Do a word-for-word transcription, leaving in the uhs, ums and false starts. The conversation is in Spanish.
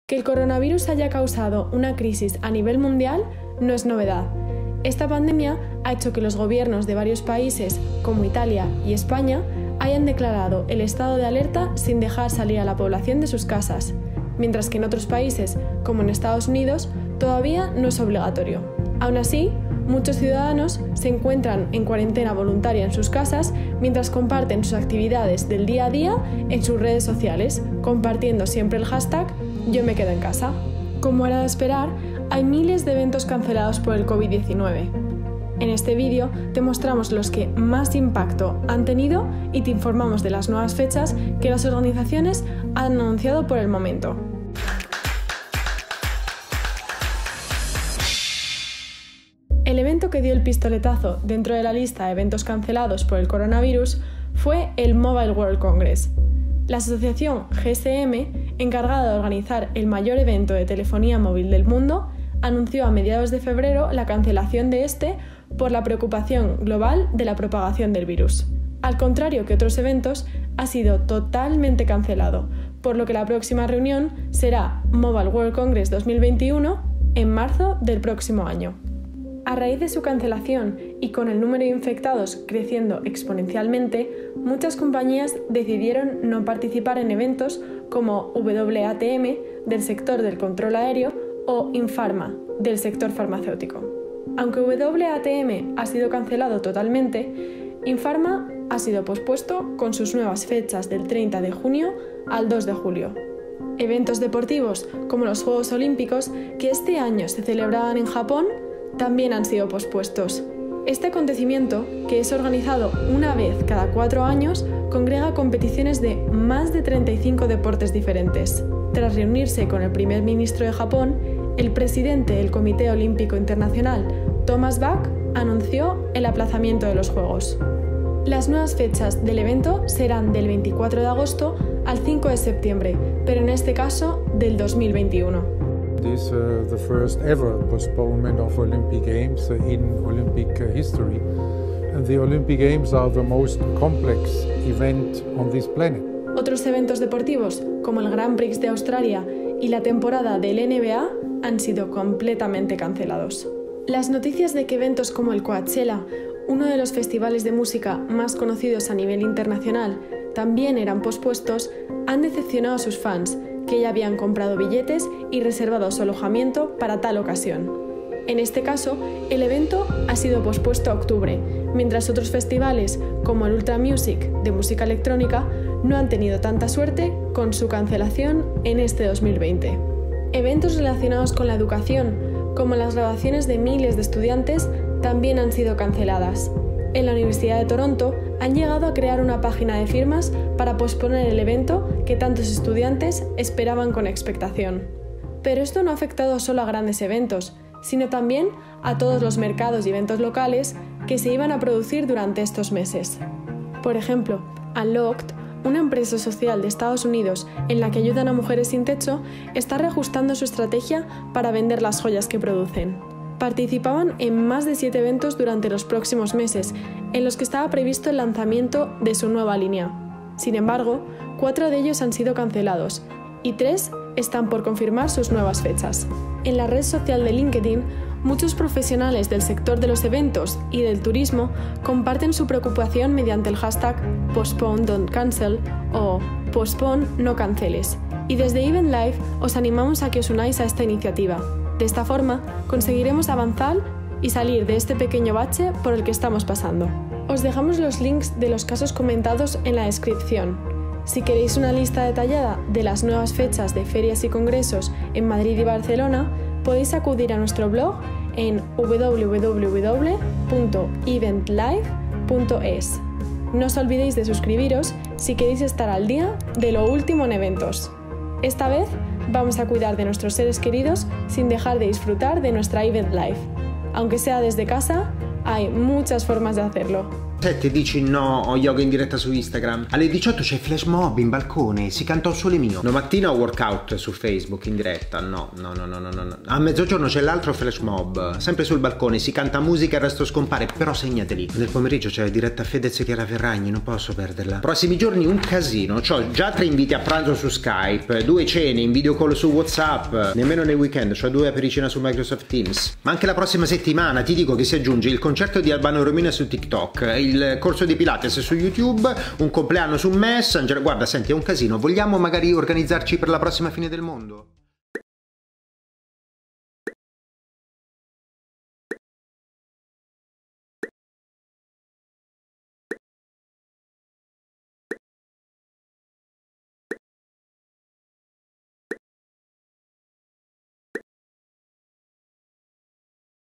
Que el coronavirus haya causado una crisis a nivel mundial no es novedad. Esta pandemia ha hecho que los gobiernos de varios países, como Italia y España, hayan declarado el estado de alerta sin dejar salir a la población de sus casas, mientras que en otros países, como en Estados Unidos, todavía no es obligatorio. Aún así, muchos ciudadanos se encuentran en cuarentena voluntaria en sus casas mientras comparten sus actividades del día a día en sus redes sociales, compartiendo siempre el hashtag Yo me quedo en casa. Como era de esperar, hay miles de eventos cancelados por el COVID diecinueve. En este vídeo te mostramos los que más impacto han tenido y te informamos de las nuevas fechas que las organizaciones han anunciado por el momento. El evento que dio el pistoletazo dentro de la lista de eventos cancelados por el coronavirus fue el Mobile World Congress. La asociación G S M, encargada de organizar el mayor evento de telefonía móvil del mundo, anunció a mediados de febrero la cancelación de este por la preocupación global de la propagación del virus. Al contrario que otros eventos, ha sido totalmente cancelado, por lo que la próxima reunión será Mobile World Congress dos mil veintiuno en marzo del próximo año. A raíz de su cancelación y con el número de infectados creciendo exponencialmente, muchas compañías decidieron no participar en eventos como W A T M del sector del control aéreo o Infarma del sector farmacéutico. Aunque W A T M ha sido cancelado totalmente, Infarma ha sido pospuesto con sus nuevas fechas del treinta de junio al dos de julio. Eventos deportivos como los Juegos Olímpicos, que este año se celebraban en Japón, también han sido pospuestos. Este acontecimiento, que es organizado una vez cada cuatro años, congrega competiciones de más de treinta y cinco deportes diferentes. Tras reunirse con el primer ministro de Japón, el presidente del Comité Olímpico Internacional, Thomas Bach, anunció el aplazamiento de los Juegos. Las nuevas fechas del evento serán del veinticuatro de agosto al cinco de septiembre, pero en este caso del dos mil veintiuno. This is uh, the first ever postponement of Olympic Games uh, in Olympic uh, history. And the Olympic Games are the most complex event on this planet. Otros eventos deportivos, como el Grand Prix de Australia y la temporada del N B A, han sido completamente cancelados. Las noticias de que eventos como el Coachella, uno de los festivales de música más conocidos a nivel internacional, también eran pospuestos, han decepcionado a sus fans, que ya habían comprado billetes y reservado su alojamiento para tal ocasión. En este caso, el evento ha sido pospuesto a octubre, mientras otros festivales, como el Ultra Music de música electrónica, no han tenido tanta suerte con su cancelación en este dos mil veinte. Eventos relacionados con la educación, como las graduaciones de miles de estudiantes, también han sido canceladas. En la Universidad de Toronto han llegado a crear una página de firmas para posponer el evento que tantos estudiantes esperaban con expectación. Pero esto no ha afectado solo a grandes eventos, sino también a todos los mercados y eventos locales que se iban a producir durante estos meses. Por ejemplo, Unlocked, una empresa social de Estados Unidos en la que ayudan a mujeres sin techo, está reajustando su estrategia para vender las joyas que producen. Participaban en más de siete eventos durante los próximos meses, en los que estaba previsto el lanzamiento de su nueva línea. Sin embargo, cuatro de ellos han sido cancelados y tres están por confirmar sus nuevas fechas. En la red social de LinkedIn, muchos profesionales del sector de los eventos y del turismo comparten su preocupación mediante el hashtag Postpone Don't Cancel o Postpone No Canceles. Y desde Event Life os animamos a que os unáis a esta iniciativa. De esta forma, conseguiremos avanzar y salir de este pequeño bache por el que estamos pasando. Os dejamos los links de los casos comentados en la descripción. Si queréis una lista detallada de las nuevas fechas de ferias y congresos en Madrid y Barcelona, podéis acudir a nuestro blog en w w w punto event life punto es. No os olvidéis de suscribiros si queréis estar al día de lo último en eventos. Esta vez vamos a cuidar de nuestros seres queridos sin dejar de disfrutar de nuestra Event Life. Aunque sea desde casa, hay muchas formas de hacerlo. sette dici no ho yoga in diretta su Instagram. Alle diciotto c'è flash mob in balcone, si canta un sole mio. Domattina ho workout su Facebook in diretta. No, no, no, no, no, no. A mezzogiorno c'è l'altro flash mob, sempre sul balcone, si canta musica e il resto scompare, però segnateli. Nel pomeriggio c'è diretta Fedez e Chiara Ferragni, non posso perderla. Prossimi giorni un casino, c'ho già tre inviti a pranzo su Skype, due cene in video call su WhatsApp, nemmeno nei weekend, c'ho due apericena su Microsoft Teams. Ma anche la prossima settimana ti dico che si aggiunge il concerto di Albano Romina su TikTok, il corso di Pilates su YouTube, un compleanno su Messenger. Guarda, senti, è un casino. Vogliamo magari organizzarci per la prossima fine del mondo?